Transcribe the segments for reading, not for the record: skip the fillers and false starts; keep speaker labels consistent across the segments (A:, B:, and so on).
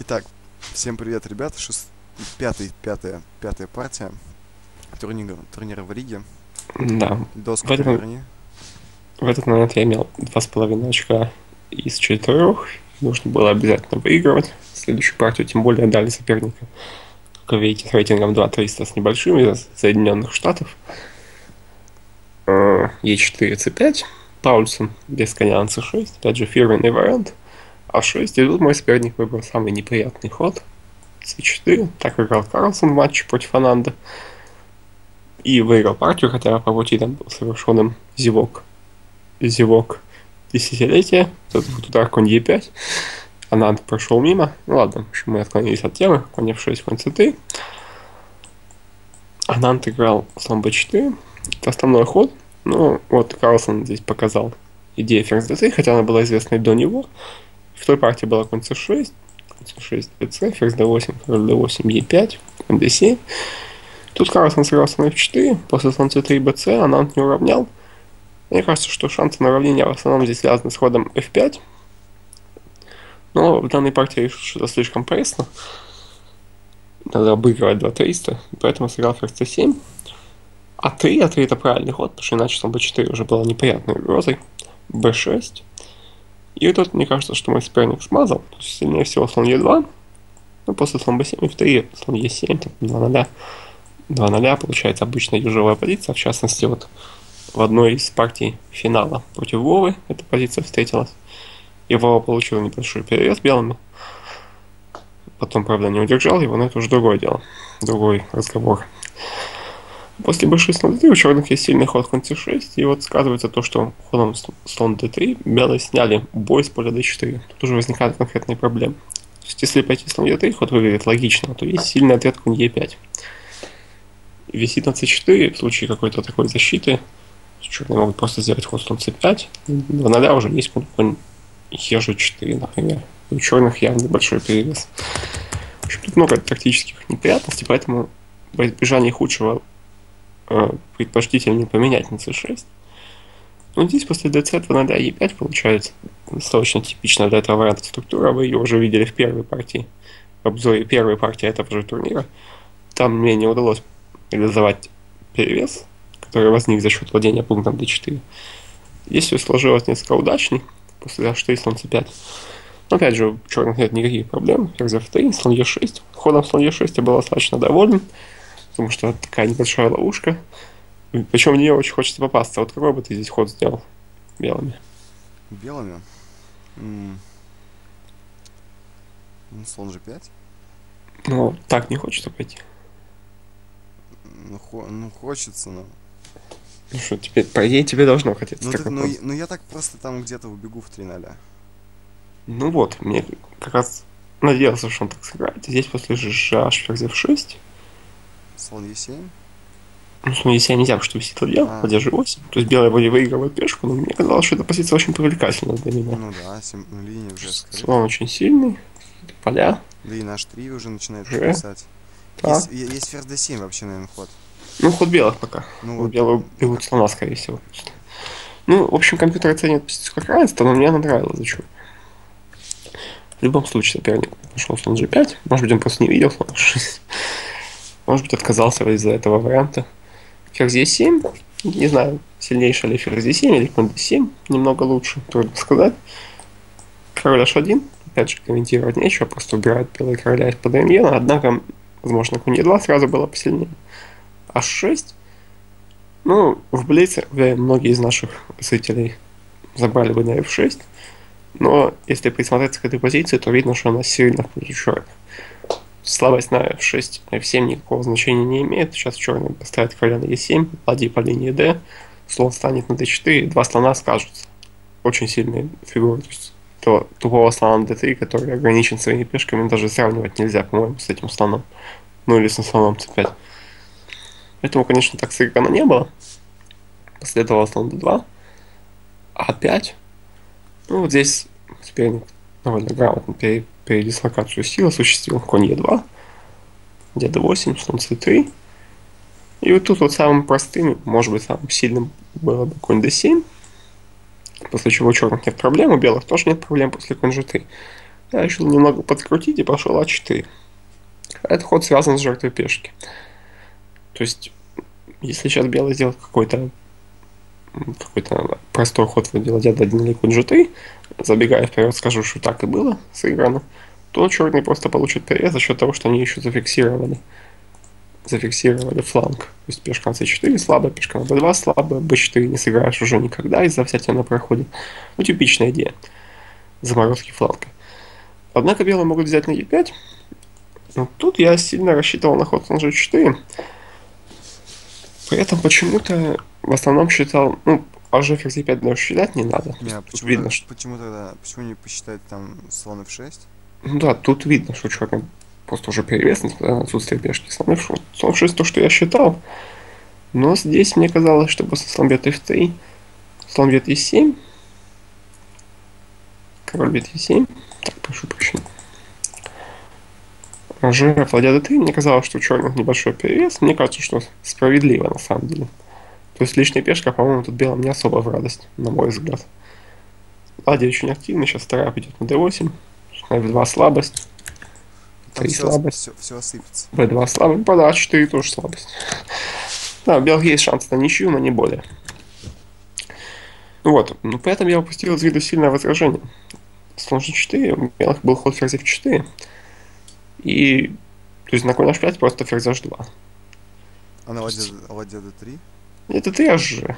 A: Итак, всем привет, ребят. Пятая партия турнира в Риге.
B: Да, в
A: Доску
B: этот,
A: переверни.
B: в этот момент я имел 2,5 очка из 4. Нужно было обязательно выигрывать следующую партию, тем более дали соперника, как вы видите, с рейтингом 2,300 с небольшим из Соединенных Штатов. Е4, С5, Паульсон без коня на С6, опять же фирменный вариант, А6, и тут мой соперник выбрал самый неприятный ход, С4, так играл Карлсон в матче против Ананда, и выиграл партию, хотя по пути там был совершенным зевок десятилетия. Тут удар конь Е5. Ананд прошел мимо. Ну ладно, в общем, мы отклонились от темы. Конь F6, конь C3. Ананд играл слон B4. Это основной ход. Ну, вот Карлсон здесь показал идею ферзь D3, хотя она была известна и до него. В той партии была конь C6, конь C6, BC, ферзь D8, король D8, E5, конь D7. Тут Карлсон сыграл слон F4, после слон C3, BC, Ананд не уравнял. Мне кажется, что шансы на уравнение в основном здесь связаны с ходом F5. Но в данной партии я решил, что это слишком пресно. Надо обыгрывать 2-300, поэтому сыграл ферзь c7. А3 это правильный ход, потому что иначе слон b4 уже было неприятной угрозой. b6. И тут мне кажется, что мой соперник смазал. То есть сильнее всего слон e2. Но после слон b7 и f3 слон e7, 2-0. 2-0 получается обычная южевая позиция. В частности, вот в одной из партий финала против Вовы эта позиция встретилась. И Вова получил небольшой перевес белыми. Потом, правда, не удержал его, но это уже другое дело. Другой разговор. После b6 слон d3 у черных есть сильный ход конь c6. И вот сказывается то, что ходом слон d3 белые сняли бой с поля d4. Тут уже возникают конкретные проблемы. То есть, если пойти слон e3, ход выглядит логично, то есть сильный ответ конь e5. Висит на c4 в случае какой-то такой защиты. Черные могут просто сделать ход слон c5. 2-0 уже есть конь e4, например. У черных явно большой перевес. В общем, тут много тактических неприятностей, поэтому во избежание худшего предпочтительнее поменять на c6. Но здесь после dc 2 на e5 получается достаточно типичная для этого варианта структура. Вы ее уже видели в первой партии, в обзоре первой партии этого же турнира. Там мне не удалось реализовать перевес, который возник за счет владения пунктом d4. Здесь все сложилось несколько удачней. После h4 слон c5. Но опять же, у черных нет никаких проблем. Ферзь f3, слон e6. Ходом слон e6 я был достаточно доволен, потому что это такая небольшая ловушка. Причем в нее очень хочется попасться. Вот какой бы ты здесь ход сделал белыми?
A: Белыми? Слон g5.
B: Ну, так не хочется пойти.
A: Ну, хочется, но...
B: Ну что, теперь, по идее, тебе должно хотеться.
A: Ну, я так просто там где-то убегу в 3-0.
B: Ну вот, мне как раз надеялся, что он так сыграет. Здесь после g ферзь f6.
A: Слон e7.
B: Ну, слон e7 нельзя, потому что висит ладья, ладья g8. То есть белые вроде выигрывают пешку, но мне казалось, что эта позиция очень привлекательна для меня.
A: Ну да, линия уже скрыта.
B: Слон очень сильный, поля.
A: Да и на h3 уже начинает писать. Есть ферзь d7 вообще, наверное, ход.
B: Ну, ход белых пока.
A: Ну, вот,
B: белые берут слона, скорее всего. Ну, в общем, компьютер оценивает позицию как равенство, но мне она нравилась. Зачем? В любом случае, соперник пошел слон g5. Может быть, он просто не видел слон g6. Может быть, отказался из-за этого варианта. Ферзь e7. Не знаю, сильнейший ли ферзь e7 или конь d7. Немного лучше, трудно сказать. Король h1. Опять же, комментировать нечего, просто убирает белые короля из-под рентгена. Однако, возможно, конь e2 сразу было посильнее. h6. Ну, в блице, уверен, многие из наших зрителей забрали бы на f6. Но если присмотреться к этой позиции, то видно, что она сильно в пользу черных. Слабость на f6, f7 никакого значения не имеет. Сейчас черные поставят короля на e7, ладьи по линии d, слон станет на d4, два слона скажутся. Очень сильные фигуры. То есть тупого слона на d3, который ограничен своими пешками, даже сравнивать нельзя, по-моему, с этим слоном. Ну или со слоном c5. Поэтому, конечно, так сыграно не было. Последовало слон d2, a5. Ну, вот здесь соперник довольно грамотно передислокацию сил осуществил. Конь e2, d8, слон c3. И вот тут вот самым простым, может быть, самым сильным было бы конь d7. После чего у черных нет проблем, у белых тоже нет проблем после конь g3. Я решил немного подкрутить и пошел А4. Этот ход связан с жертвой пешки. То есть, если сейчас белый сделает какой-то простой ход вроде ладья d1 или конь g3, забегая вперед, скажу, что так и было сыграно, то черный просто получит перевес за счет того, что они еще зафиксировали фланг. То есть пешка на c4 слабая, пешка на b2 слабая, b4 не сыграешь уже никогда из-за взятия на проходе. Ну, типичная идея заморозки фланга. Однако белые могут взять на e5. Но тут я сильно рассчитывал на ход на g4. При этом почему-то в основном считал, аж ферзь e5 даже считать не надо.
A: Почему
B: видно,
A: почему не посчитать там слон f6?
B: Ну да, тут видно, что черный просто уже перевес, несмотря на отсутствие пешки. Слон f6 то, что я считал. Но здесь мне казалось, что после слон бьет f3, слон бьет e7, король бьет e7. Так, прошу прощения. Же ладья d3, мне казалось, что у черных небольшой перевес. Мне кажется, что справедливо на самом деле. То есть лишняя пешка, по-моему, тут белым не особо в радость, на мой взгляд. Ладья очень активна, сейчас вторая пойдет на d8, на f2 слабость, 3 слабость,
A: все осыпется.
B: b2 слабость, да, 4 тоже слабость. Да, у белых есть шанс на ничью, но не более. Вот, поэтому я упустил из виду сильное возражение. Слон g4, у белых был ход ферзь f4. И, то есть на конь h5 просто ферзь h2.
A: А на ладья d3?
B: Это ты же.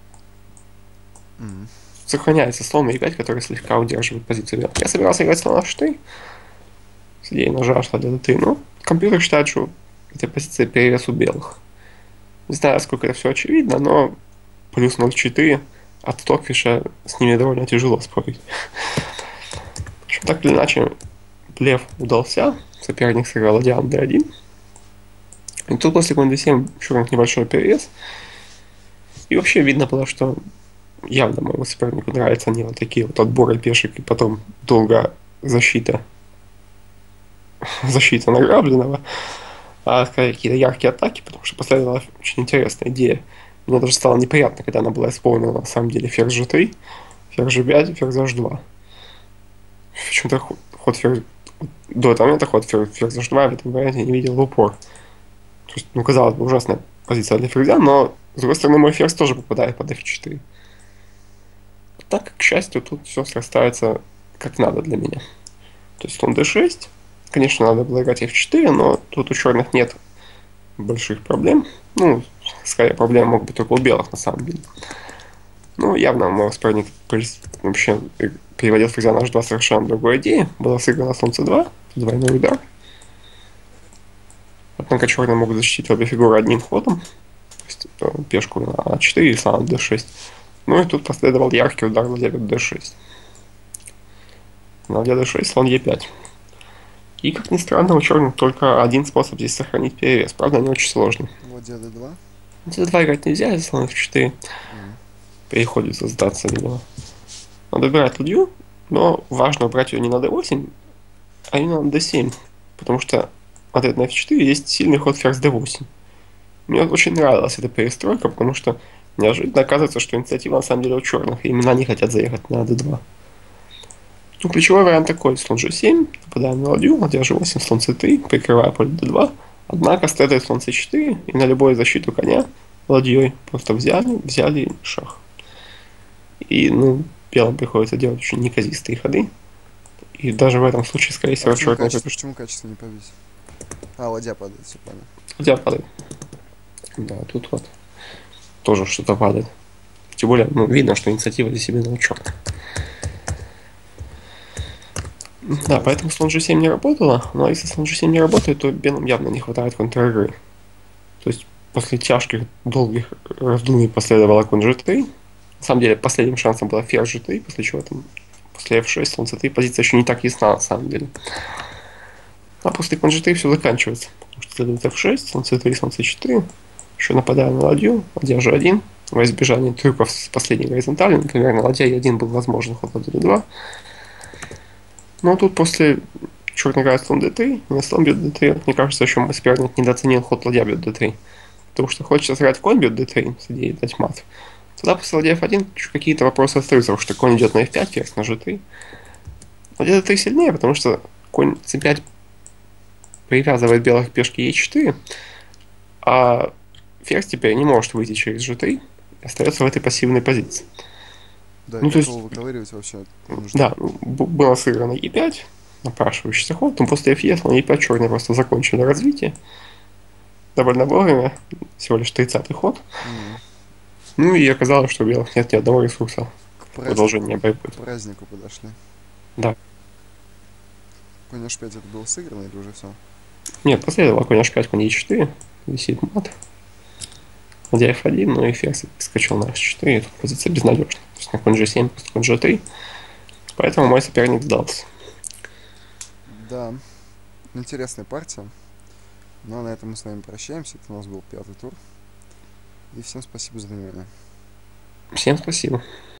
B: Сохраняется слон e5, который слегка удерживает позицию белых. Я собирался играть слон h4 с идеей ножа ладья d3, но компьютер считает, что эта позиция перевес у белых. Не знаю, сколько это все очевидно, но плюс 0,4 от Стокфиша с ними довольно тяжело спорить. В общем, так или иначе, блеф удался. Соперник сыграл ладья d1. И тут после конь d7 черных небольшой перевес. И вообще видно было, что явно моему сопернику нравятся не вот такие вот отборы пешек и потом долго защита награбленного, а какие-то яркие атаки, потому что последовала очень интересная идея. Мне даже стало неприятно, когда она была исполнена на самом деле ферзь g3, ферзь g5, ферзь h2. Почему-то ход ферзь... До этого момента ход ферзь h2 в этом варианте не видел в упор. То есть, казалось бы, ужасная позиция для ферзя, но с другой стороны мой ферзь тоже попадает под f4. Так, к счастью, тут все срастается как надо для меня. То есть слон d6. Конечно, надо было играть f4, но тут у черных нет больших проблем. Скорее, проблемы могут быть только у белых на самом деле. Явно мой соперник вообще переводил ферзя на h2 совершенно другой идеи. Была сыграна слон c2, двойной удар. Однако черные могут защитить обе фигуры одним ходом. То есть пешку на a4 и слон d6. И тут последовал яркий удар ладья d6. На ладья d6, слон e5. И, как ни странно, у черных только один способ здесь сохранить перевес. Правда, не очень сложный.
A: Ладья d2?
B: d2 играть нельзя, если слон f4. Приходится сдаться, видимо. Надо убирать ладью, но важно убрать ее не на d8, а именно на d7. Потому что ответ на f4 есть сильный ход ферзь d8. Мне очень нравилась эта перестройка, потому что неожиданно оказывается, что инициатива на самом деле у черных, и именно они хотят заехать на d2. Ключевой вариант такой: слон g7, нападаем на ладью, ладья g8, слон c3, прикрывая поле d2. Однако следует слон c4, и на любую защиту коня ладьей просто взяли шах. И, белым приходится делать очень неказистые ходы. И даже в этом случае, скорее всего, черный...
A: Почему качество не повесит? Ладья падает, все правильно.
B: Ладья падает. Да, тут вот тоже что-то падает. Тем более, видно, что инициатива здесь именно у черных. Да, поэтому слон g7 не работало, но если слон g7 не работает, то белым явно не хватает контр-игры. То есть после тяжких, долгих раздумий последовала конь g3. На самом деле последним шансом была ферзь g3, после чего после f6, слон c3 позиция еще не так ясна на самом деле. А после конь g3 все заканчивается. Потому что следует f6, слон c3, слон c4. Еще нападая на ладью, ладья g1. Во избежание трюков с последней горизонтали, например, на ладья e1 был возможен ход ладья d2. Но тут после черный играет слон d3, на слон бьет d3. Мне кажется, еще мой соперник недооценил ход ладья бьет d3. Потому что хочется сыграть конь бьет d3 с идеей дать мат. Тогда после ладья f1 какие-то вопросы остаются, потому что конь идет на f5, ферзь на g3. Вот это 3 сильнее, потому что конь c5 привязывает белых к пешке e4, а ферзь теперь не может выйти через g3 и остается в этой пассивной позиции.
A: Да, и
B: Ну, то
A: как
B: есть,
A: его выковыривать вообще не нужно.
B: да, было сыграно e5, напрашивающийся ход, но после f на e5 черные просто закончили развитие. Довольно вовремя, всего лишь 30-й ход.
A: М.
B: Ну и оказалось, что у белых нет ни одного ресурса
A: К
B: продолжения борьбы.
A: празднику подошли.
B: Да.
A: Конь h5 это было сыграно или уже все?
B: Нет, последовало конь h5, конь e4, висит мат. Ладья f1, ну и ферзь скачал на h4, и тут позиция безнадежна. То есть на конь g7, просто конь g3. Поэтому мой соперник сдался.
A: Да, интересная партия. Ну а на этом мы с вами прощаемся. Это у нас был 5-й тур. И всем спасибо за внимание.
B: Всем спасибо.